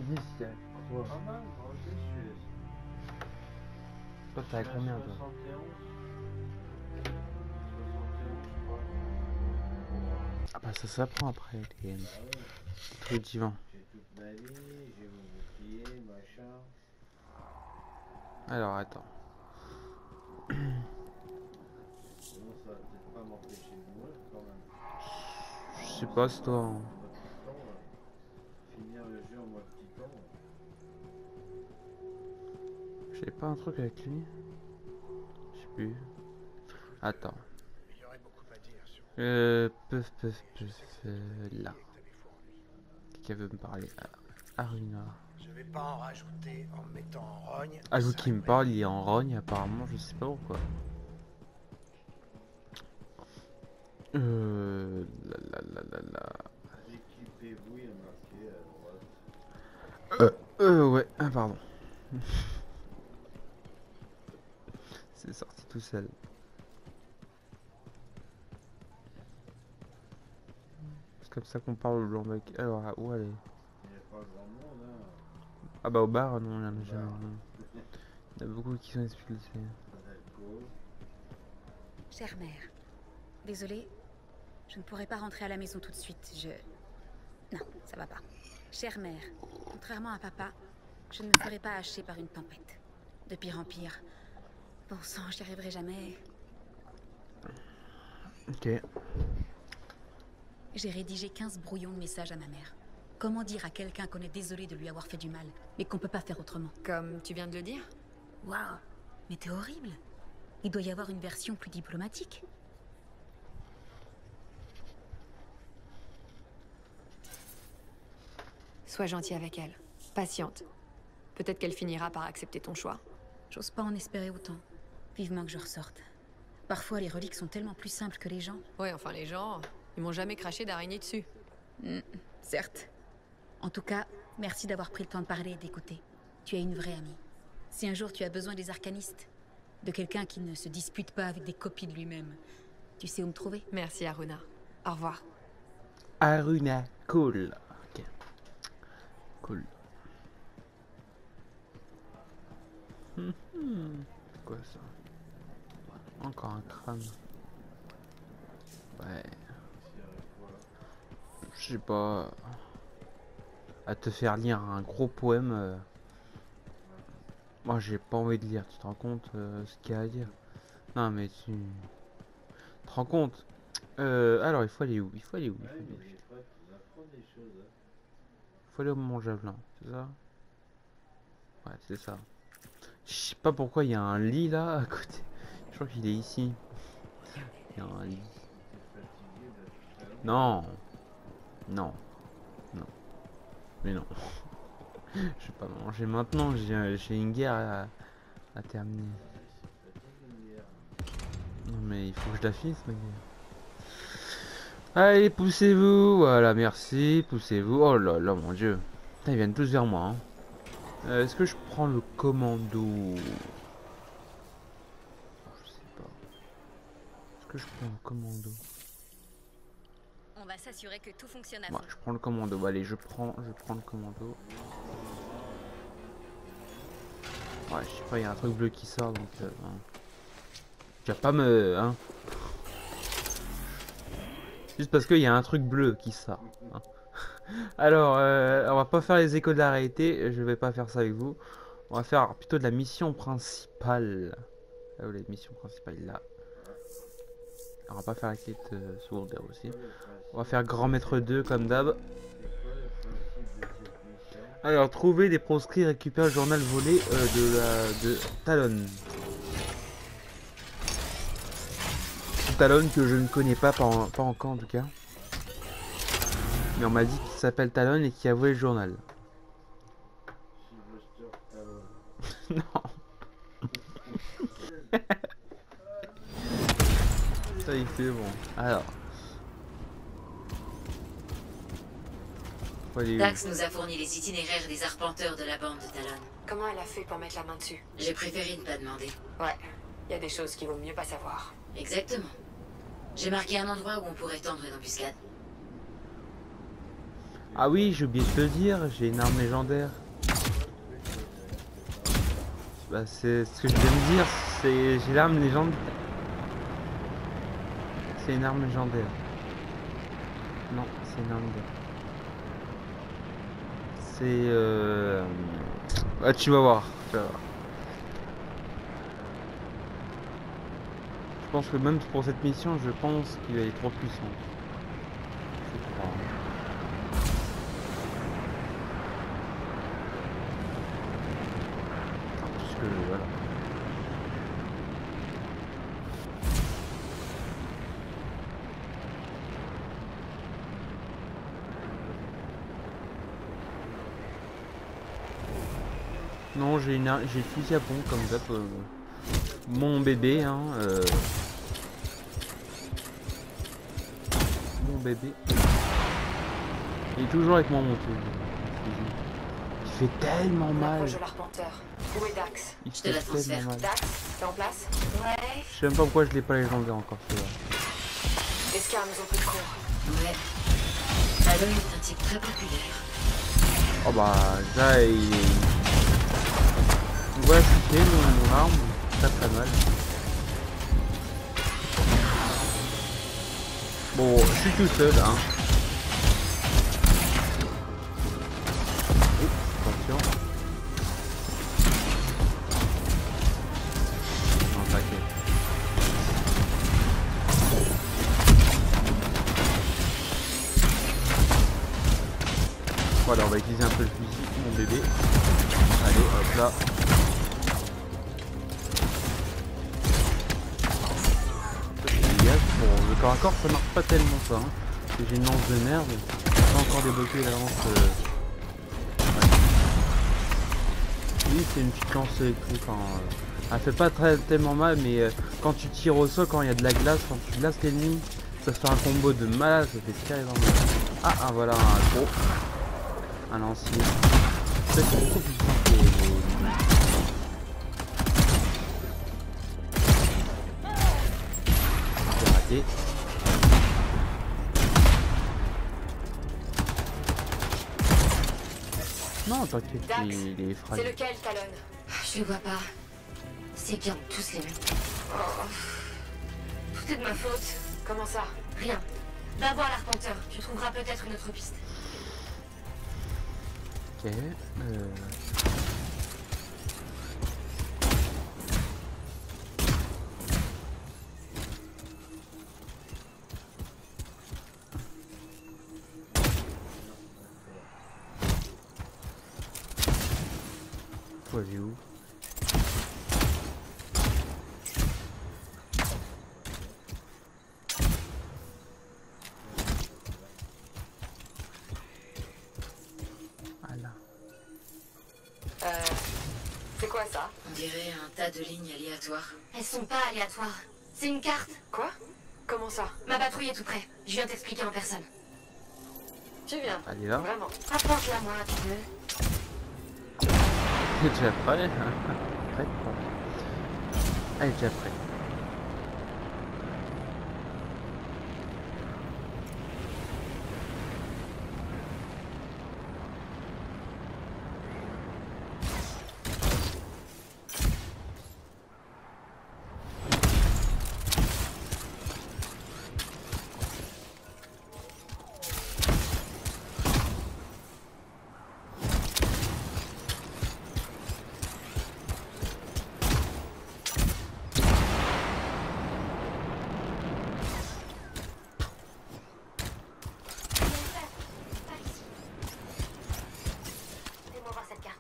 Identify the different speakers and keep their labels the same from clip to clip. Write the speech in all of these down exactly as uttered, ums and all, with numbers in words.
Speaker 1: dix, il y a quoi?
Speaker 2: Pas mal, moi aussi je suis.
Speaker 1: Toi, t'as combien, toi?
Speaker 2: soixante et onze. soixante et onze, je crois.
Speaker 1: Ah bah ça s'apprend après, les, les
Speaker 2: Bah ouais.
Speaker 1: trucs divins.
Speaker 2: J'ai toute ma vie, j'ai mon bouclier, machin.
Speaker 1: Alors, attends.
Speaker 2: Sinon ça va peut-être pas m'empêcher de mourir quand même.
Speaker 1: Je sais pas si toi...
Speaker 2: En
Speaker 1: hein.
Speaker 2: mode titan là. Finir le jeu en mode titan. Là.
Speaker 1: J'ai pas un truc avec lui? Je sais plus. Attends.
Speaker 3: Il y aurait beaucoup à dire sur
Speaker 1: Euh... Peuf, peuf, peuf... Euh, là. Qui veut me parler? Aruna.
Speaker 3: Je vais pas en rajouter en me mettant en rogne.
Speaker 1: Ah, vous
Speaker 3: Ça
Speaker 1: qui me
Speaker 3: aurait-
Speaker 1: parle, il est en rogne apparemment, je sais pas pourquoi. Euh... La la la la la...
Speaker 2: Équipez-vous, il y a marqué à droite.
Speaker 1: Euh... Euh... Ouais, ah pardon. C'est sorti tout seul. C'est comme ça qu'on parle au blanc mec. Alors, où aller?
Speaker 2: Il n'y a pas grand monde hein.
Speaker 1: Ah bah au bar, non, il y en a
Speaker 2: Au
Speaker 1: jamais.
Speaker 2: bar.
Speaker 1: Non. Il y en a beaucoup qui sont expulsés.
Speaker 2: Pas d'alcool.
Speaker 4: Chère mère, désolée, je ne pourrai pas rentrer à la maison tout de suite. Je... Non, ça va pas. Chère mère, contrairement à papa, je ne me ferai pas hacher par une tempête. De pire en pire. Bon sang, j'y arriverai jamais.
Speaker 1: Ok.
Speaker 4: J'ai rédigé quinze brouillons de messages à ma mère. Comment dire à quelqu'un qu'on est désolé de lui avoir fait du mal, mais qu'on peut pas faire autrement?
Speaker 5: Comme tu viens de le dire.
Speaker 4: Waouh, mais t'es horrible. Il doit y avoir une version plus diplomatique.
Speaker 5: Sois gentil avec elle. Patiente. Peut-être qu'elle finira par accepter ton choix.
Speaker 4: J'ose pas en espérer autant. Vivement que je ressorte. Parfois, les reliques sont tellement plus simples que les gens.
Speaker 5: Ouais, enfin les gens, ils m'ont jamais craché d'araignée dessus.
Speaker 4: Mm, certes. En tout cas, merci d'avoir pris le temps de parler et d'écouter. Tu es une vraie amie. Si un jour tu as besoin des arcanistes, de quelqu'un qui ne se dispute pas avec des copies de lui-même, tu sais où me trouver.
Speaker 5: Merci Aruna. Au revoir.
Speaker 1: Aruna, cool. Ok. Cool. Hum, hum. C'est quoi ça? Encore un crâne. Ouais. Je sais pas. À te faire lire un gros poème. euh, Moi j'ai pas envie de lire, tu te rends compte euh, ce qu'il y a à dire? Non mais tu... te rends compte? euh, Alors il faut aller où? Il faut aller où? Il
Speaker 2: Ouais,
Speaker 1: faut aller
Speaker 2: mais
Speaker 1: où
Speaker 2: des fois tu apprends des choses. Hein.
Speaker 1: Il faut aller au Mont Javelin, c'est ça? Ouais, c'est ça. Je sais pas pourquoi il y a un lit là à côté. Je crois qu'il est ici. Il y a un lit.
Speaker 2: T'es fatigué depuis tout à l'heure.
Speaker 1: Non. Non. Non. Mais non. Je vais pas manger maintenant, j'ai j'ai une guerre à, à terminer.
Speaker 2: C'est fatigué hier.
Speaker 1: Non mais il faut que je la finisse ma guerre. Allez, poussez-vous. Voilà, merci. Poussez-vous. Oh là là, mon dieu. Putain, ils viennent tous vers moi. Hein. Euh, Est-ce que je prends le commando? Je sais pas. Est-ce que je prends le commando?
Speaker 4: On va s'assurer que tout fonctionne à
Speaker 1: Ouais, je prends le commando. Allez, je prends, je prends le commando. Ouais, je sais pas, il y a un truc bleu qui sort donc. Euh, hein. Tu vas pas me. Hein. Juste parce qu'il y a un truc bleu qui sort. Hein. Alors, euh, on va pas faire les échos de la réalité. Je vais pas faire ça avec vous. On va faire plutôt de la mission principale. Là où la mission principale là. On va pas faire la quête euh, secondaire aussi. On va faire grand maître deux comme d'hab. Alors, trouver des proscrits, récupérer le journal volé euh, de la de Talon. Talon que je ne connais pas, pas, en, pas encore en tout cas. Mais on m'a dit qu'il s'appelle Talon et qu'il a volé le journal. Non. Ça il fait bon. Alors. Faut aller où?
Speaker 6: Dax nous a fourni les itinéraires des arpenteurs de la bande de Talon.
Speaker 5: Comment elle a fait pour mettre la main dessus?
Speaker 6: J'ai préféré ne pas demander.
Speaker 5: Ouais, il y a des choses qu'il vaut mieux pas savoir.
Speaker 6: Exactement. J'ai marqué un endroit où on pourrait tendre une embuscade.
Speaker 1: Ah oui, j'ai oublié de te le dire, j'ai une arme légendaire. Bah c'est ce que je viens de dire, c'est j'ai l'arme légendaire. C'est une arme légendaire. Non, c'est une arme légendaire. C'est euh... ah, tu vas voir, tu vas voir. Je pense que même pour cette mission, je pense qu'il est trop puissant. Je crois. Puisque voilà. Non, j'ai une j'ai le fusil à pompe comme d'hab. Euh, mon bébé, hein. Euh, mon bébé. Il est toujours avec moi, mon truc. Il fait tellement mal.
Speaker 5: Approche de l'arpenteur. Où est Dax?
Speaker 1: Il
Speaker 6: Je te la
Speaker 1: fait
Speaker 6: transfère.
Speaker 1: tellement mal.
Speaker 5: Dax, t'es en place?
Speaker 6: Ouais.
Speaker 1: Je sais même pas pourquoi je l'ai pas légendaire encore celui-là.
Speaker 5: Escar nous ont pris de court.
Speaker 6: Ouais. Talon est un type très populaire.
Speaker 1: Oh bah là il on voit chuter mon, mon arme, très très mal. Bon, je suis tout seul hein. Oups, attention. Non, t'inquiète. Voilà, on va utiliser un peu le fusil, mon bébé. Allez, hop là. Bon, le corps à corps, ça marche pas tellement ça. Hein. Parce que j'ai une lance de merde. J'ai pas encore débloqué la lance. Euh... Ouais. Oui, c'est une petite lance électrique. Hein. Elle fait pas très tellement mal, mais euh, quand tu tires au sol, quand il y a de la glace, quand tu glaces l'ennemi, ça fait un combo de malade, ça fait carrément mal. Ah, ah voilà un gros. Un lancier. C'est beaucoup plus fort que les... C'est raté. Non, t'inquiète,
Speaker 5: Dax,
Speaker 1: il, il est
Speaker 5: C'est
Speaker 1: fragile.
Speaker 5: lequel, Talon?
Speaker 6: Je le vois pas. C'est bien tous les mêmes.
Speaker 5: Oh.
Speaker 6: Tout est de ma faute.
Speaker 5: Comment ça?
Speaker 6: Rien. Va voir l'arpenteur. Tu trouveras peut-être une autre piste.
Speaker 1: Ok. Euh... Toi, il est où? Voilà.
Speaker 5: Euh... C'est quoi ça?
Speaker 6: On dirait un tas de lignes aléatoires. Elles sont pas aléatoires. C'est une carte.
Speaker 5: Quoi? Comment ça?
Speaker 6: Ma patrouille est tout près. Je viens t'expliquer en personne.
Speaker 5: Tu viens?
Speaker 1: Elle est là.
Speaker 5: Vraiment?
Speaker 6: Apporte-la moi, tu veux.
Speaker 1: Elle est déjà prêt. Prête, quoi. Elle est déjà prête.
Speaker 6: Fais-moi voir cette carte.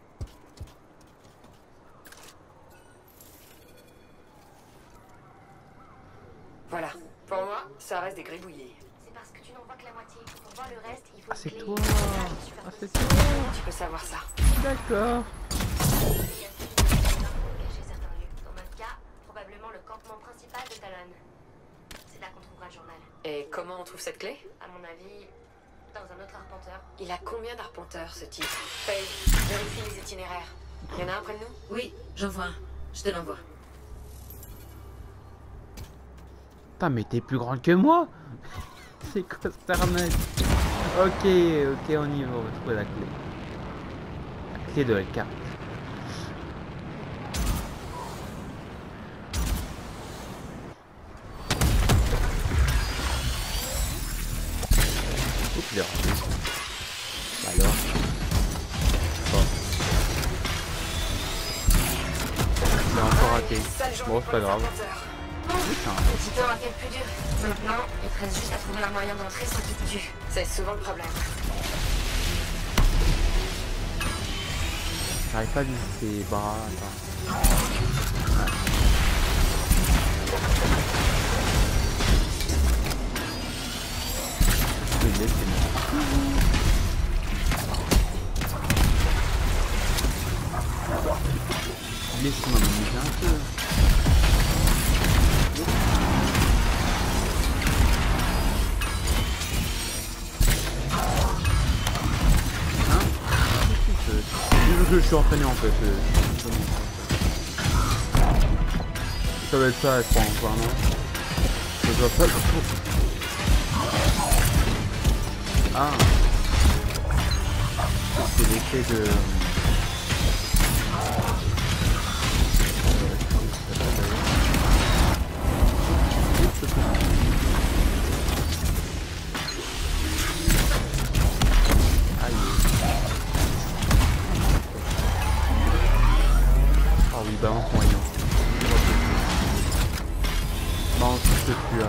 Speaker 5: Voilà. Pour moi, ça reste des gribouillis.
Speaker 6: C'est parce que tu n'en vois que la moitié. Pour voir le reste, il faut
Speaker 1: Ah, c'est
Speaker 6: clé.
Speaker 1: toi. Ah, c'est
Speaker 6: Super.
Speaker 1: toi.
Speaker 5: Tu peux savoir ça.
Speaker 1: D'accord.
Speaker 6: Il y a plus de moyens pour cacher certains lieux. Dans notre cas, probablement le campement principal de Talon. C'est là qu'on trouvera le journal.
Speaker 5: Et comment on trouve cette clé?
Speaker 6: À mon avis, dans un autre arpenteur.
Speaker 5: Il a combien d'arpenteurs, ce type? Faye, vérifie les itinéraires. Il y en a un près de nous?
Speaker 6: Oui, j'en vois un. Je te l'envoie.
Speaker 1: Putain, mais t'es plus grande que moi. C'est quoi cette arnaque? Ok, ok, on y va, on va trouver la clé. La clé de la carte. Oups, il est raté. Bah alors. Bon. Il a encore raté. Bon, c'est pas grave.
Speaker 6: Putain. Le titan a fait le plus dur. Maintenant, il te reste juste à trouver un moyen d'entrer sans qu'il te tue. C'est souvent le problème.
Speaker 1: J'arrive pas à viser ses bras. Attends. Ouais. Il est, c'est bon. Laisse-moi m'amuser un peu. Hein? Je, je suis entraîné en fait. Je... Ça va être ça, je crois, encore, non? Ça doit pas être tout. Ah. C'est l'effet de... Ah oui, balance moyen. Balance tout ce que tu as.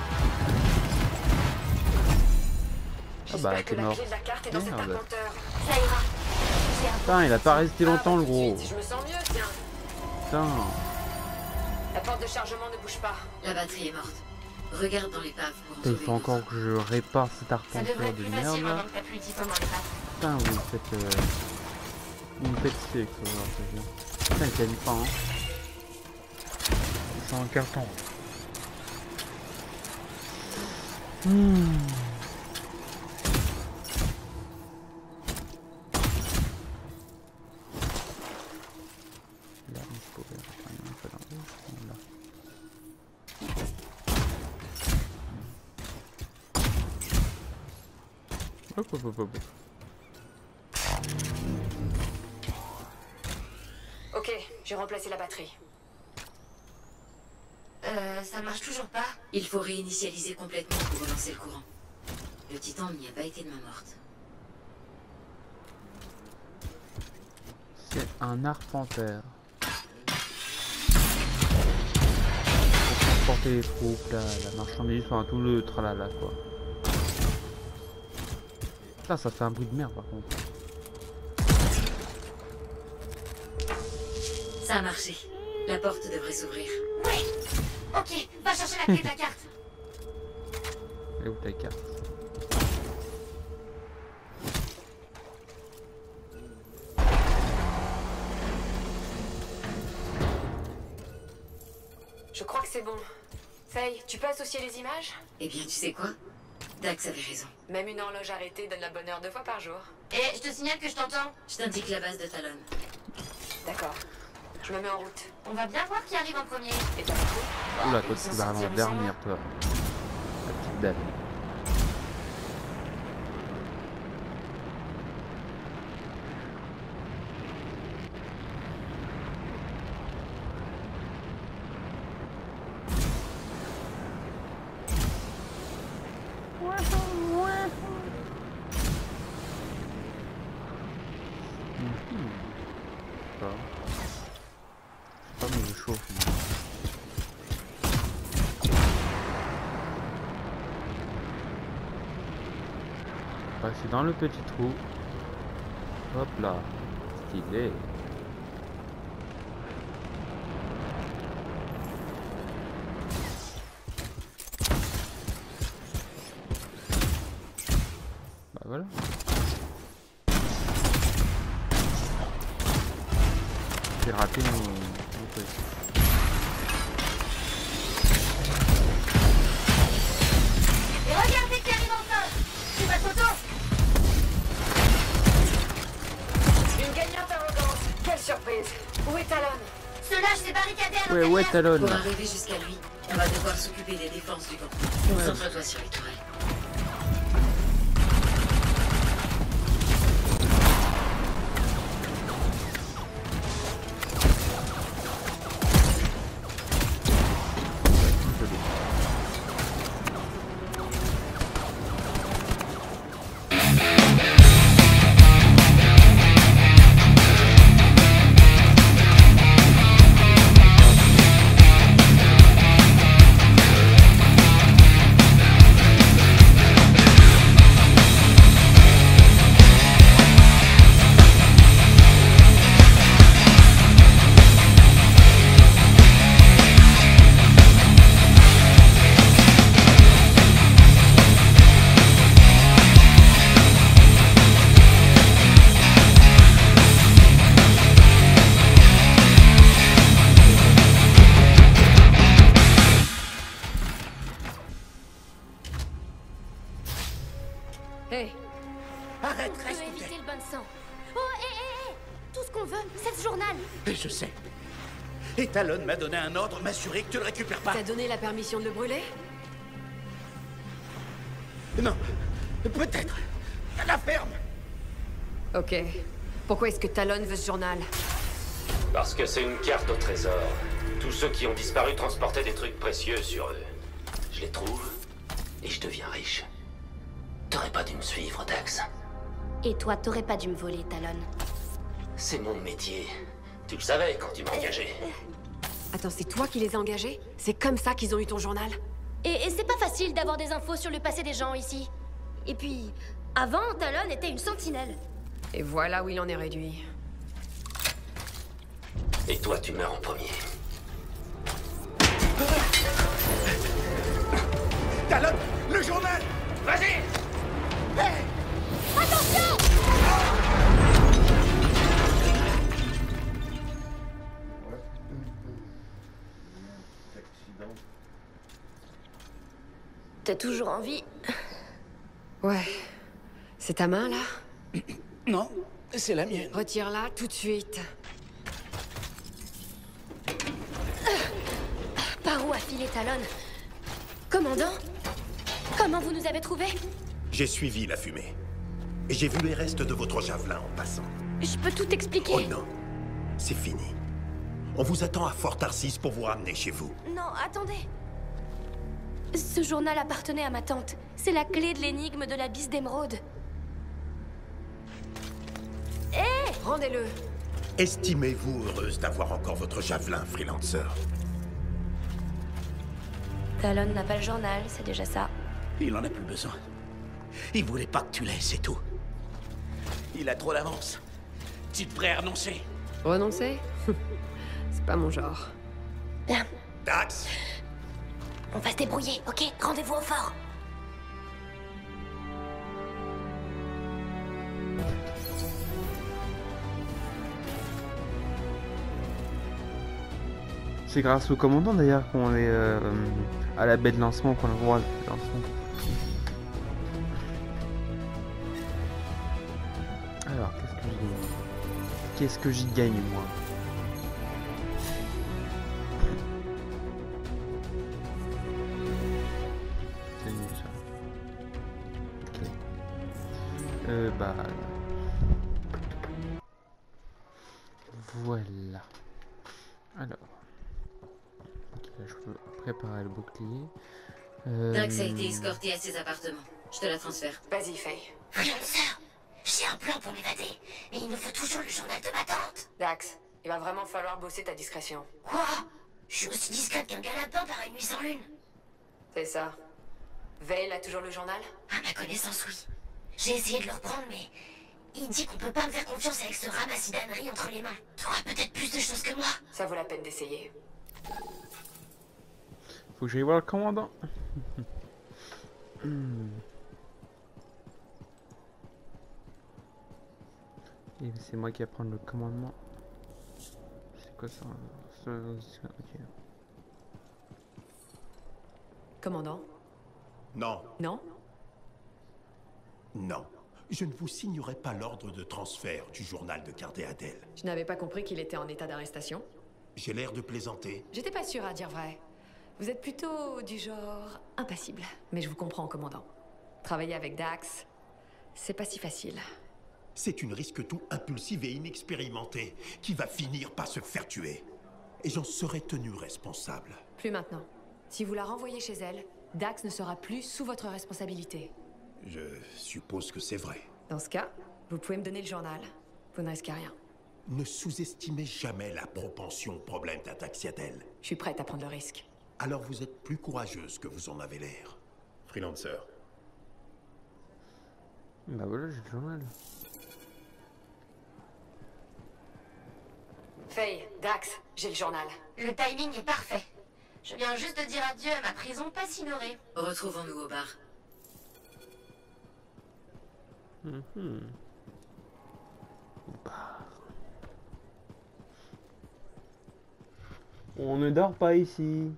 Speaker 1: Ah bah t'es mort. Merde. Putain, il a pas resté longtemps le gros.
Speaker 6: Je me sens mieux, tiens.
Speaker 1: Putain.
Speaker 6: La porte de chargement ne bouge pas. La batterie est morte. Regarde dans l'épave pour
Speaker 1: Il faut encore que je répare cet arpenteur de merde là. Putain, vous me faites... Euh... Vous me faites chier avec ça, c'est bien. Putain, il gagne pas, hein. C'est en carton. Hmm. Là, il faut faire un peu dans le... Là. Hop, hop, hop, hop.
Speaker 6: Ok, j'ai remplacé la batterie. Euh, ça marche toujours pas. Il faut réinitialiser complètement pour relancer le courant. Le titan n'y a pas été de main morte.
Speaker 1: C'est un arpenteur. Pour transporter les troupes, la, la marchandise, enfin tout le tralala quoi. Putain, ça fait un bruit de merde par contre.
Speaker 6: Ça a marché. La porte devrait s'ouvrir. Oui. Ok, va chercher la clé de la carte.
Speaker 1: Et où ta carte?
Speaker 6: Je crois que c'est bon. Faye, tu peux associer les images? Eh bien, tu sais quoi? Dax avait raison. Même une horloge arrêtée donne la bonne heure deux fois par jour. Et je te signale que je t'entends. Je t'indique la base de Talon. D'accord. Je me mets en route. On va bien voir qui arrive en premier. Et t'as tout.
Speaker 1: Oula, toi tu vas vraiment dernière toi. La petite dame. C'est dans le petit trou. Hop là. Stylé. Bah voilà. J'ai raté mon, mon truc.
Speaker 6: Et regardez qui arrive enfin. C'est ma photo. Une gagnante arrogante. Quelle surprise. Où est Talon? Cela, je s'est barricadé à
Speaker 1: Ouais, où est Talon?
Speaker 6: Pour arriver jusqu'à lui, on va devoir s'occuper des défenses du camp. Concentre-toi sur les tourelles.
Speaker 7: Talon m'a donné un ordre, m'assurer que tu le récupères pas.
Speaker 5: T'as donné la permission de le brûler?
Speaker 7: Non, peut-être. La ferme.
Speaker 5: Ok. Pourquoi est-ce que Talon veut ce journal?
Speaker 8: Parce que c'est une carte au trésor. Tous ceux qui ont disparu transportaient des trucs précieux sur eux. Je les trouve, et je deviens riche. T'aurais pas dû me suivre, Dax.
Speaker 9: Et toi, t'aurais pas dû me voler, Talon.
Speaker 8: C'est mon métier. Tu le savais quand tu m'as engagé.
Speaker 5: Attends, c'est toi qui les as engagés? C'est comme ça qu'ils ont eu ton journal?
Speaker 9: Et, et c'est pas facile d'avoir des infos sur le passé des gens ici. Et puis, avant, Talon était une sentinelle.
Speaker 5: Et voilà où il en est réduit.
Speaker 8: Et toi, tu meurs en premier.
Speaker 7: Talon, le journal.
Speaker 8: Vas-y!
Speaker 7: Hey!
Speaker 9: Attention!
Speaker 2: Accident.
Speaker 9: T'as toujours envie?
Speaker 5: Ouais. C'est ta main, là?
Speaker 7: Non, c'est la mienne.
Speaker 5: Retire-la tout de suite.
Speaker 9: Par où a filé Talon? Commandant? Comment vous nous avez trouvés?
Speaker 7: J'ai suivi la fumée. Et j'ai vu les restes de votre javelin en passant.
Speaker 9: Je peux tout expliquer.
Speaker 7: Oh non, c'est fini. On vous attend à Fort Tarsis pour vous ramener chez vous.
Speaker 9: Non, attendez. Ce journal appartenait à ma tante. C'est la clé de l'énigme de la bise d'émeraude. Hé!
Speaker 5: Rendez-le.
Speaker 7: Estimez-vous heureuse d'avoir encore votre javelin, freelancer?
Speaker 9: Talon n'a pas le journal, c'est déjà ça.
Speaker 7: Il en a plus besoin. Il voulait pas que tu l'aies, c'est tout. Il a trop d'avance. Tu te prêt à renoncer?
Speaker 5: Renoncer? C'est pas mon genre.
Speaker 9: Bien,
Speaker 7: Dax?
Speaker 9: on va se débrouiller, ok? Rendez-vous au fort.
Speaker 1: C'est grâce au commandant d'ailleurs qu'on est euh, à la baie de lancement, qu'on a le droit de lancement. Alors, qu'est-ce que j'y gagne? Qu'est-ce que j'y gagne, moi? C'est nul, ça. Ok. Euh, bah... Voilà. Alors... Ok, là, je peux préparer le bouclier. Euh...
Speaker 6: Dax a été escorté à ses appartements. Je te la transfère.
Speaker 5: Vas-y, Faye.
Speaker 3: Freelancer, j'ai un plan pour m'évader, mais il me faut toujours le journal de ma tante.
Speaker 5: Dax, il va vraiment falloir bosser ta discrétion.
Speaker 3: Quoi? Je suis aussi discrète qu'un galapin par une nuit sans lune.
Speaker 5: C'est ça. Vale a toujours le journal?
Speaker 3: À ma connaissance, oui. J'ai essayé de le reprendre, mais il dit qu'on peut pas me faire confiance avec ce ramassis d'âneries entre les mains. T'auras peut-être plus de choses que moi.
Speaker 5: Ça vaut la peine d'essayer.
Speaker 1: Faut que j'aille voir le commandant. Hmm. Et c'est moi qui vais prendre le commandement. C'est quoi ça? Ok.
Speaker 5: Commandant?
Speaker 7: Non,
Speaker 5: Non?
Speaker 7: non. Je ne vous signerai pas l'ordre de transfert du journal de Cardéadel.
Speaker 5: Je n'avais pas compris qu'il était en état d'arrestation.
Speaker 7: J'ai l'air de plaisanter.
Speaker 5: J'étais pas sûre à dire vrai. Vous êtes plutôt du genre impassible. Mais je vous comprends, commandant. Travailler avec Dax, c'est pas si facile.
Speaker 7: C'est une risque-tout impulsive et inexpérimentée qui va finir par se faire tuer. Et j'en serai tenu responsable.
Speaker 5: Plus maintenant. Si vous la renvoyez chez elle, Dax ne sera plus sous votre responsabilité.
Speaker 7: Je suppose que c'est vrai.
Speaker 5: Dans ce cas, vous pouvez me donner le journal. Vous ne risquez rien.
Speaker 7: Ne sous-estimez jamais la propension au problème d'Ataxiadel.
Speaker 5: Je suis prête à prendre le risque.
Speaker 7: Alors vous êtes plus courageuse que vous en avez l'air. Freelancer.
Speaker 1: Bah voilà, j'ai le journal.
Speaker 5: Faye, Dax, j'ai le journal.
Speaker 3: Le timing est parfait. Je viens juste de dire adieu à ma prison pas signorée.
Speaker 6: Retrouvons-nous au bar.
Speaker 1: Mhm. Bah. On ne dort pas ici.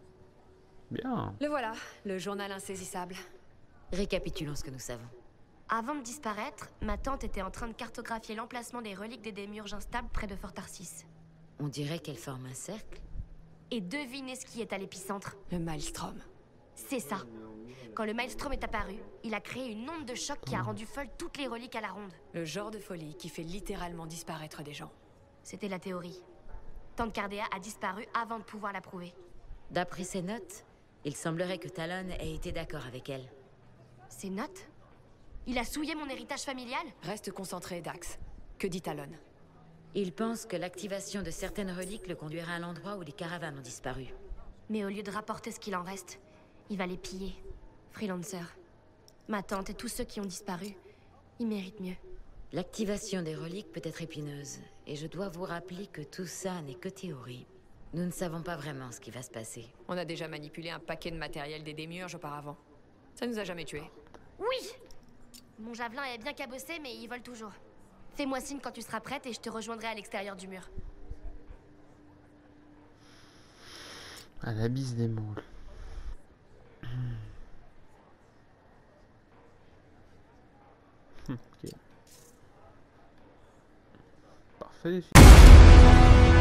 Speaker 1: Bien.
Speaker 5: Le voilà, le journal insaisissable.
Speaker 6: Récapitulons ce que nous savons.
Speaker 9: Avant de disparaître, ma tante était en train de cartographier l'emplacement des reliques des démiurges instables près de Fort Tarsis.
Speaker 6: On dirait qu'elle forme un cercle.
Speaker 9: Et devinez ce qui est à l'épicentre.
Speaker 5: Le Maelstrom.
Speaker 9: C'est ça. Quand le Maelstrom est apparu, il a créé une onde de choc qui a rendu folle toutes les reliques à la ronde.
Speaker 5: Le genre de folie qui fait littéralement disparaître des gens.
Speaker 9: C'était la théorie. Tante Cardea a disparu avant de pouvoir la prouver.
Speaker 6: D'après ses notes, il semblerait que Talon ait été d'accord avec elle.
Speaker 9: Ses notes? Il a souillé mon héritage familial?
Speaker 5: Reste concentré, Dax. Que dit Talon?
Speaker 6: Il pense que l'activation de certaines reliques le conduira à l'endroit où les caravanes ont disparu.
Speaker 9: Mais au lieu de rapporter ce qu'il en reste, il va les piller. Freelancer. Ma tante et tous ceux qui ont disparu, ils méritent mieux.
Speaker 6: L'activation des reliques peut être épineuse, et je dois vous rappeler que tout ça n'est que théorie. Nous ne savons pas vraiment ce qui va se passer.
Speaker 5: On a déjà manipulé un paquet de matériel des démiurges auparavant. Ça nous a jamais tués.
Speaker 9: Oui! Mon javelin est bien cabossé, mais il vole toujours. Fais-moi signe quand tu seras prête et je te rejoindrai à l'extérieur du mur.
Speaker 1: À la bise des moules. Ok. Parfait les filles.